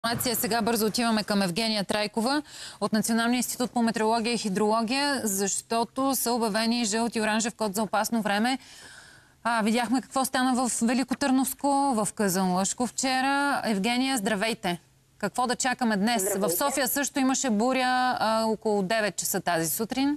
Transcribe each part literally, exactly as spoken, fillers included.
Сега бързо отиваме към Евгения Трайкова от Националния институт по метеорология и хидрология, защото са обявени жълт и оранжев код за опасно време. А, видяхме какво стана в Великотърновско, в Казанлъшко вчера. Евгения, здравейте! Какво да чакаме днес? Здравейте. В София също имаше буря а, около девет часа тази сутрин.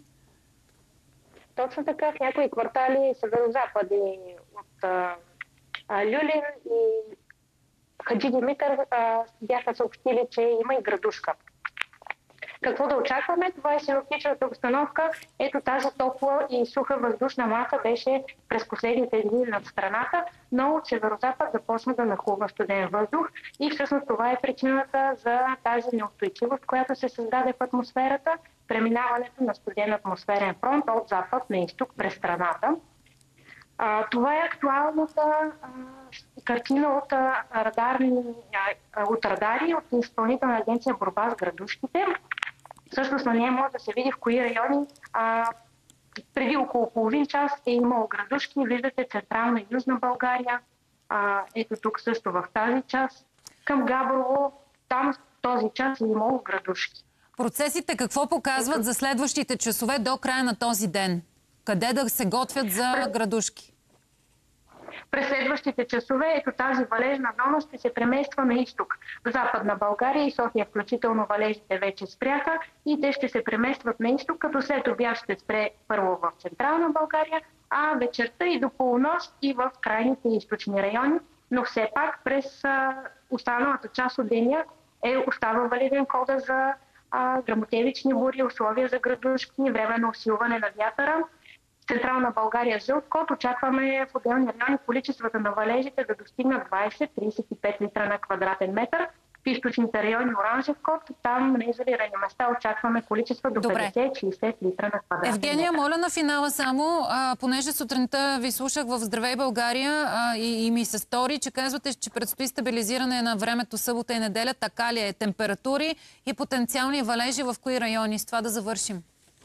Точно така, в някои квартали северо-западни от а, а, Люлин и Хаджи Димитър а, бяха съобщили, че има и градушка. Какво да очакваме? Това е синоптичната обстановка. Ето тази топла и суха въздушна маса беше през последните дни над страната, но от северо-запад започна да нахлува студен въздух и всъщност това е причината за тази неустойчивост, която се създаде в атмосферата, преминаването на студен атмосферен фронт от запад на изток през страната. А, това е актуалната а, картина от, а, радарни, а, от радари от Изпълнителна агенция борба с градушките. Всъщност на нея може да се види в кои райони а, преди около половин час е имало градушки. Виждате Централна и Южна България. А, ето тук също в тази част. Към Габрово, там в този час е имало градушки. Процесите какво показват ето за следващите часове до края на този ден? Къде да се готвят за градушки? През следващите часове ето тази валежна зона ще се премества на изток. В Западна България и София включително валежите вече спряха и те ще се преместват на изток, като след обяд ще спре първо в Централна България, а вечерта и до полунощ и в крайните източни райони. Но все пак през а, останалата част от деня е остава валиден кода за а, гръмотевични бури, условия за градушки, временно усилване на вятъра. Централна България жълт код. Очакваме в отделни райони количествата на валежите да достигнат двайсет до трийсет и пет литра на квадратен метър. В източните райони оранжев код. Там на изолирани места очакваме количества до петдесет до шейсет литра на квадратен Евгения, метър. моля на финала само, а, понеже сутринта ви слушах в Здравей България а, и, и ми се стори, че казвате, че предстои стабилизиране на времето събота и неделя. Така ли е? Температури и потенциални валежи в кои райони? С това да завършим.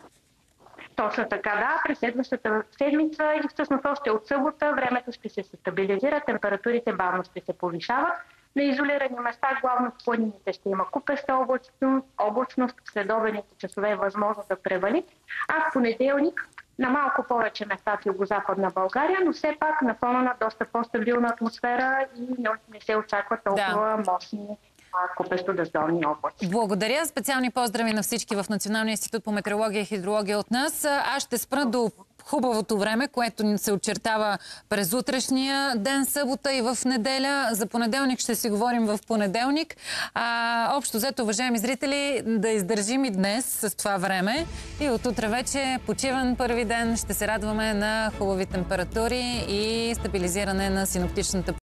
Точно така, да. През следващата седмица или всъщност още от събота времето ще се стабилизира, температурите бавно ще се повишават. На изолирани места, главно в планините, ще има купеста облачност, облачност в следобедните часове е възможно да превали. А в понеделник на малко повече места в югозападна България, но все пак на фона на доста по-стабилна атмосфера и не се очаква толкова да. мощни купесто-дъждовни облаци. Благодаря. Специални поздрави на всички в Националния институт по метеорология и хидрология от нас. Аз ще спра до хубавото време, което се очертава през утрешния ден, събота и в неделя. За понеделник ще си говорим в понеделник. А, общо взето, уважаеми зрители, да издържим и днес с това време. И от утре вече почиван първи ден ще се радваме на хубави температури и стабилизиране на синоптичната